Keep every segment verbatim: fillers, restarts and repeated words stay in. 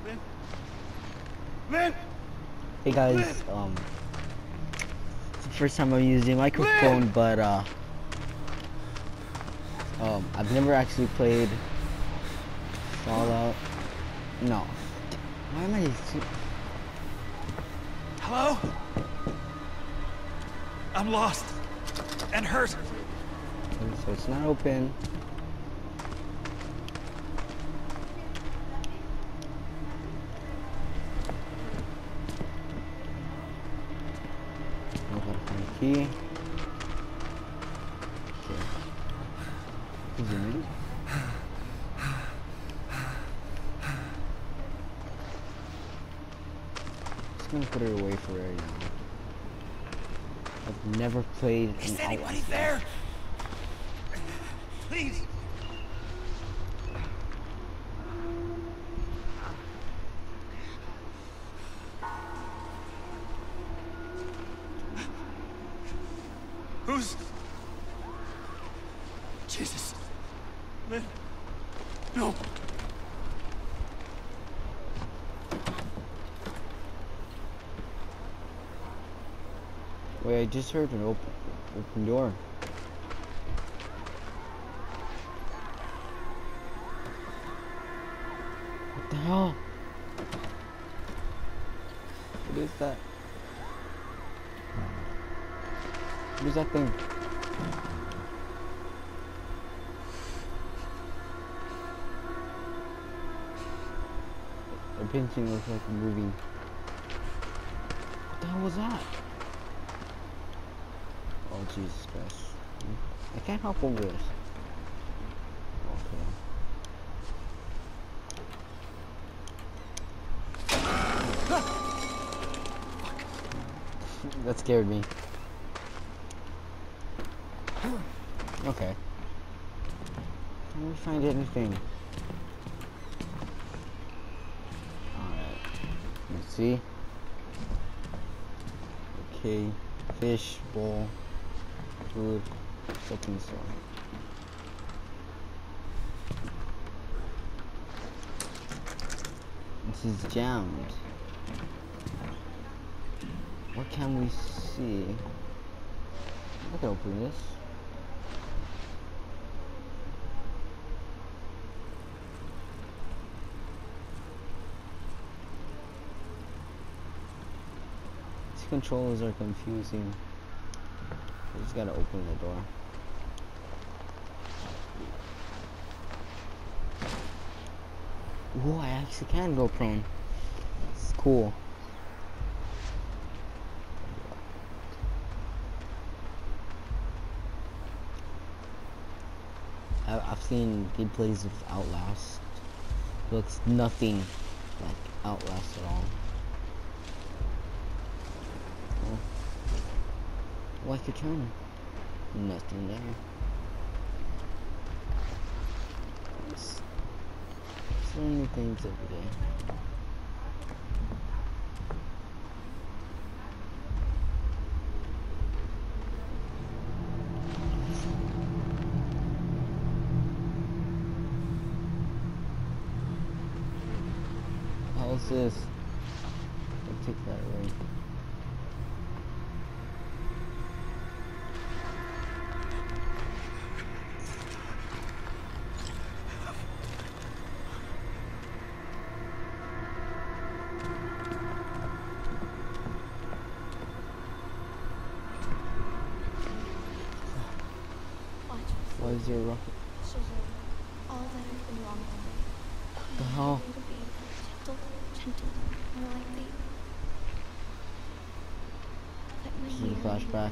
Lynn? Lynn? Hey guys, um, it's the first time I'm using a microphone, but uh, um, I've never actually played Fallout. No. Why am I? Hello? I'm lost and hurt. So it's not open. I gotta find the key. Okay. Zoom in. Just gonna put it away for right now. I've never played an Is anybody Outlast there? Please. Who's... Jesus. Lynn. No. Wait, I just heard an open, open door. What the hell? What is that? What is that thing? The painting looks like a movie. What the hell was that? Oh Jesus Christ. I can't hop over this. Okay. That scared me. Okay. Can we find anything? Alright. Let's see. Okay. Fish, bowl, food, something so. This is jammed. What can we see? I can open this. These controllers are confusing. I just gotta open the door. Whoa, I actually can go prone. It's cool. I've seen gameplays of Outlast. It looks nothing like Outlast at all. Oh. Well, I could turn. Nothing there. It's, it's learning things every day. What's this? I'll take that away. Why is there a rocket? All that has been wrong with me. What the hell? Gentle, gentle, more likely. Let me This is a hear flashback.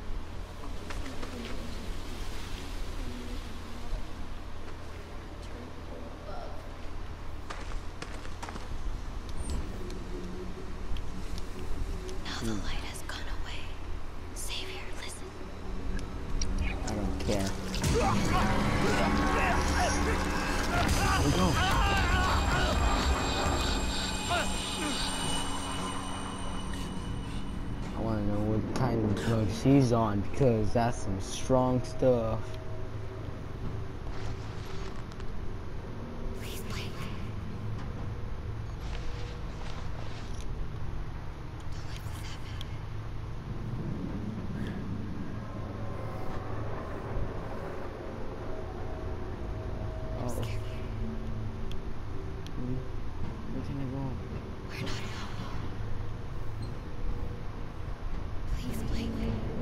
Now the light has gone away. Savior, listen. I don't care. Where'd we go? I want to know what kind of drugs he's on because that's some strong stuff. Please, Blake. Where can I go? We're not alone. Please, Blake.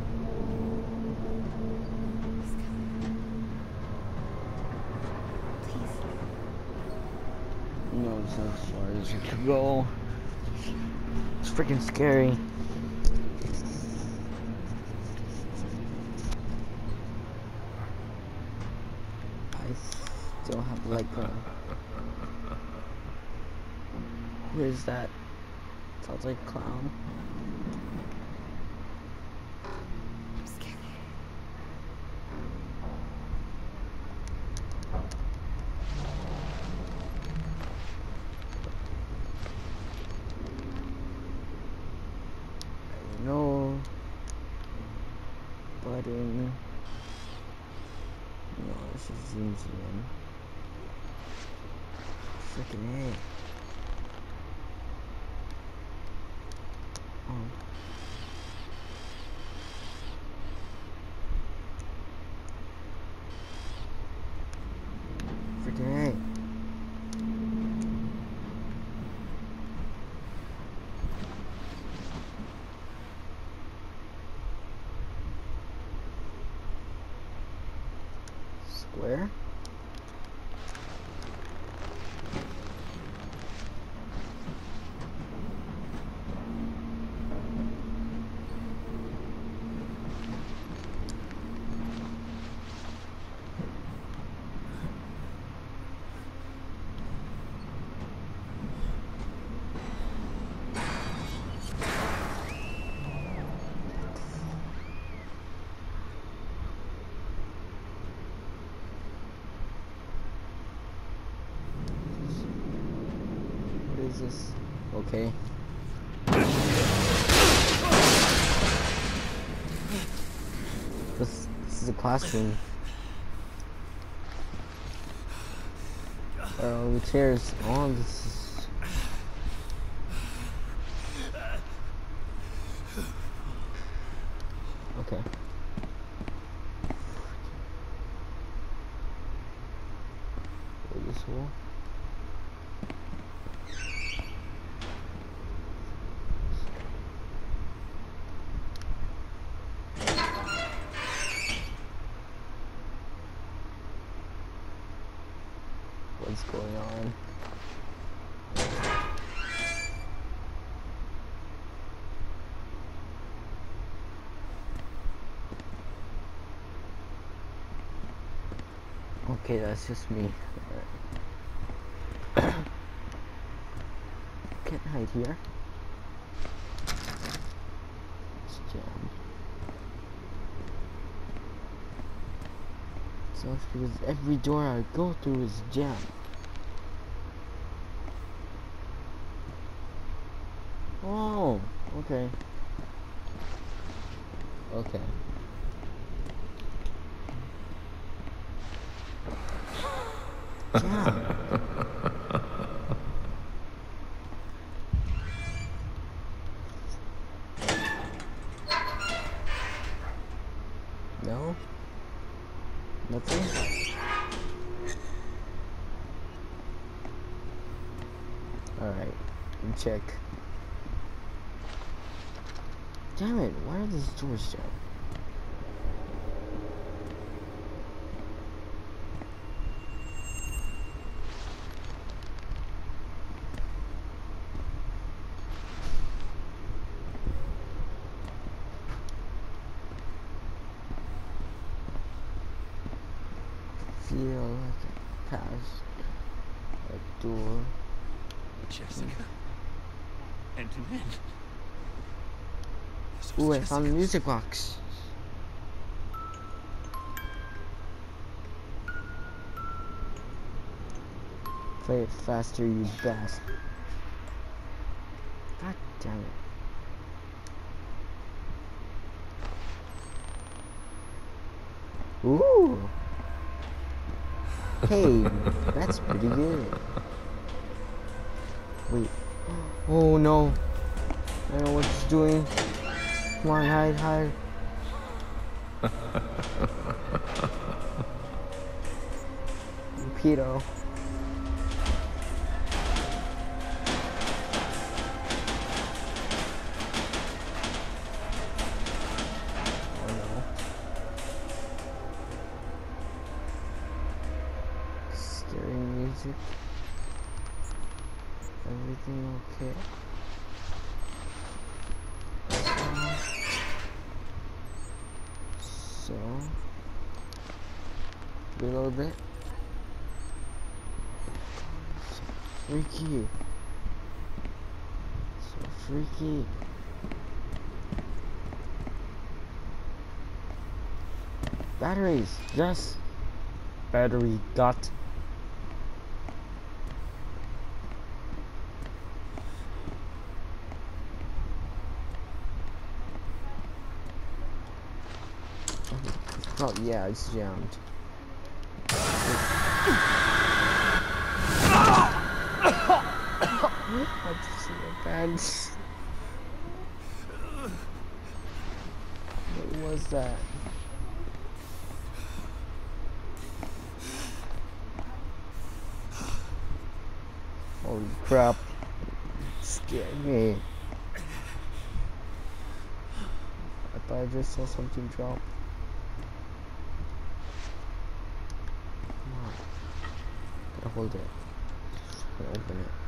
Please come. Please. No, it's not as far as it could go. It's freaking scary. I still have like a... Who is that? Sounds like a clown. I'm scared. No button. No, this is zooms in. Freaking A. Oh. Freaking A. Square? What is this? Okay. This, this is a classroom. Oh, the chairs. Oh, this is... Okay. Go this wall. What's going on? Okay, that's just me. Alright. Can't hide here. It's jammed. Sucks because every door I go through is jammed. Oh, okay. Okay. Jam. No? Nothing? Alright, check. Damn it, why are these doors jammed? Feel like I passed a door. Jessica. Antoinette. This was Ooh, I found the Jessica's- music box. Play it faster, you bastard. God damn it. Ooh. Hey, that's pretty good. Wait. Oh no. I don't know what it's doing. Come on, hide, hide. Pedo. everything okay? So, reload it. So freaky. So freaky. Batteries, yes. Battery got. Oh yeah, it's jammed. I just see a bad. What was that? Holy crap! It scared me. I thought I just saw something drop. Come on. Gotta hold it. Gotta open it.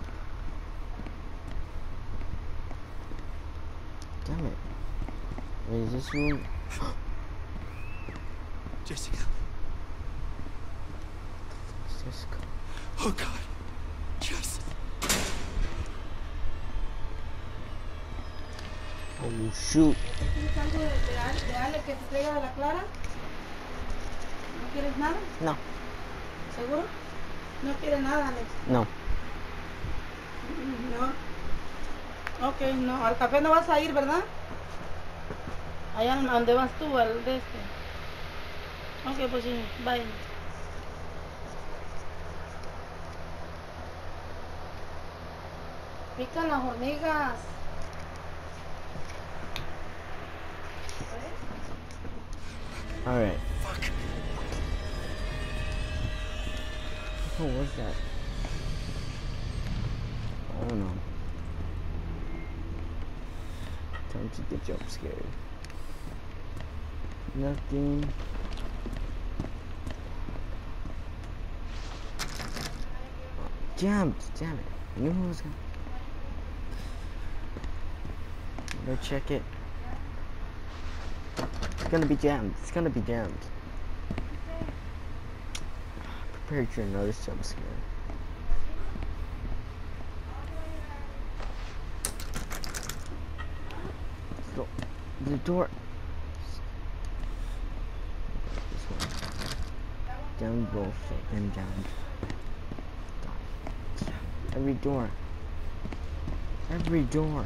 Damn it. Wait, is this room? Jessica. What's this called? Oh God. Jess. Oh shoot. ¿Tienes algo de, de, Ale, de Ale que te traiga de la Clara? ¿No quieres nada? No. ¿Seguro? No quieres nada, Alex. No. No. Ok, no. Al café no vas a ir, ¿verdad? Allá a donde vas tú, al de este. Ok, pues sí, bye. Pican las hormigas. Alright. Fuck. What was that? Oh no. Time to get jump scared. Nothing. Oh, jammed. Damn it. I knew who was gonna. Better check it. It's gonna be jammed. It's gonna be jammed. Prepare for another jump scare. So, the door. This one. Down both and down. Every door. Every door.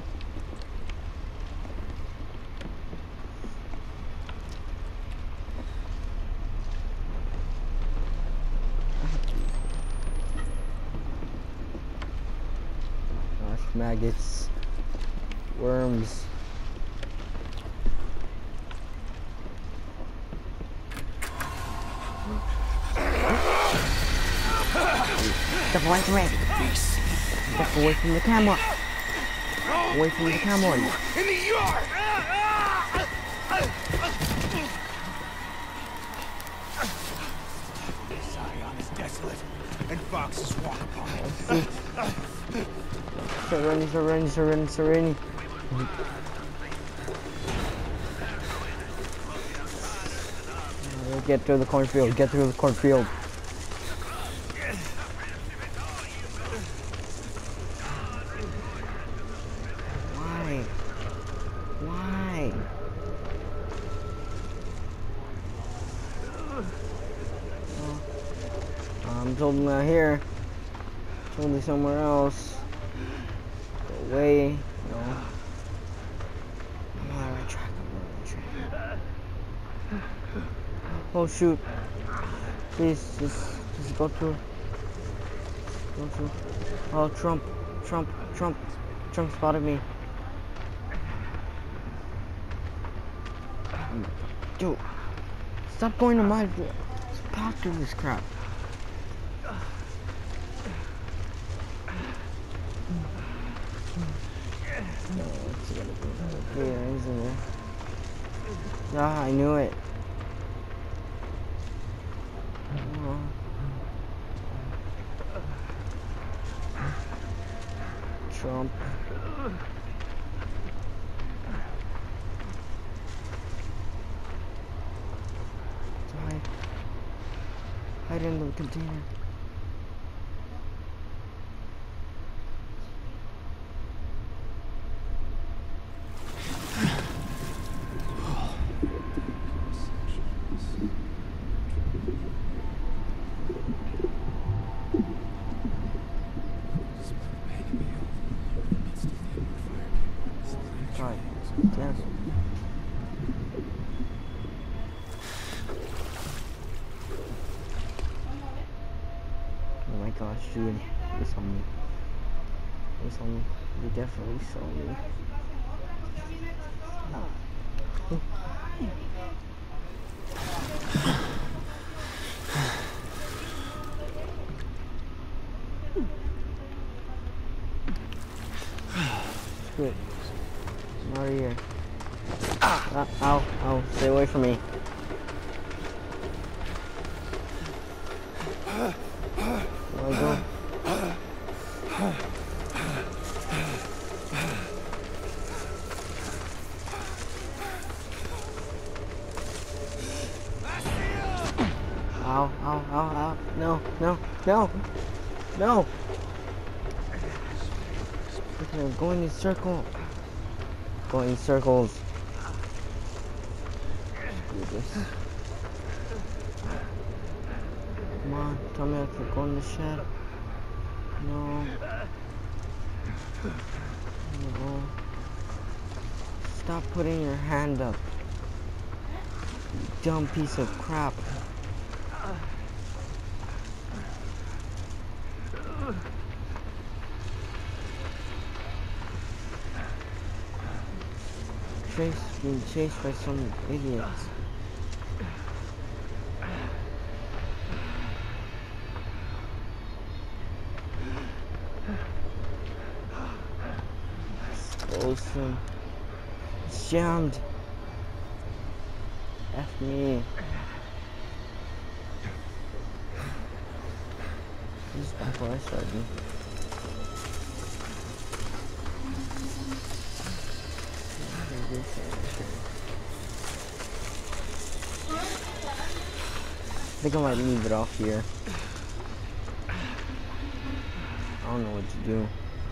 Gosh, maggots, worms. Step away from me. Step away from the camera. Away from the camera. In the yard. Zion is desolate, and foxes walk upon it. Serenity, serenity, serenity, serenity. Get through the cornfield. Get through the cornfield. Why? Why? Oh. I'm told I'm not here. Totally somewhere else. Go away. No. I'm on the right track. I'm on the right track. Oh shoot. Please, just, just go through. Go through. Oh, Trump. Trump. Trump. Trump spotted me. Dude. Stop going to my... Stop doing this crap. No, it's gonna be... Yeah, he's in there. Ah, I knew it. Trump. Hide. Hide in the container. God damn it. Oh my gosh, dude. They saw me. They saw me. They definitely saw me. Screw it. I'm out of here. Ah, ow, ow. Stay away from me. Where do I go? Ow, ow, ow, ow. No, no, no, no. Okay, I'm going in circles. Going in circles. Screw this. Come on, tell me I can go in the shed. No. No. Stop putting your hand up. You dumb piece of crap. Chased, being chased by some idiots. Awesome. It's jammed. F me. This is before I started. I think I might leave it off here. I don't know what to do.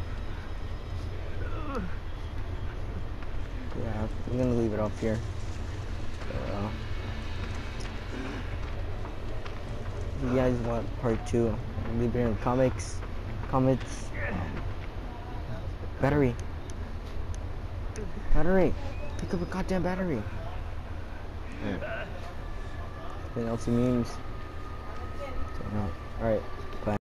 Yeah, I'm gonna leave it off here. Uh, if you guys want part two, leave it in the comics, comments. Um, battery, battery, pick up a goddamn battery. Right. Been L T memes. So, no. All right.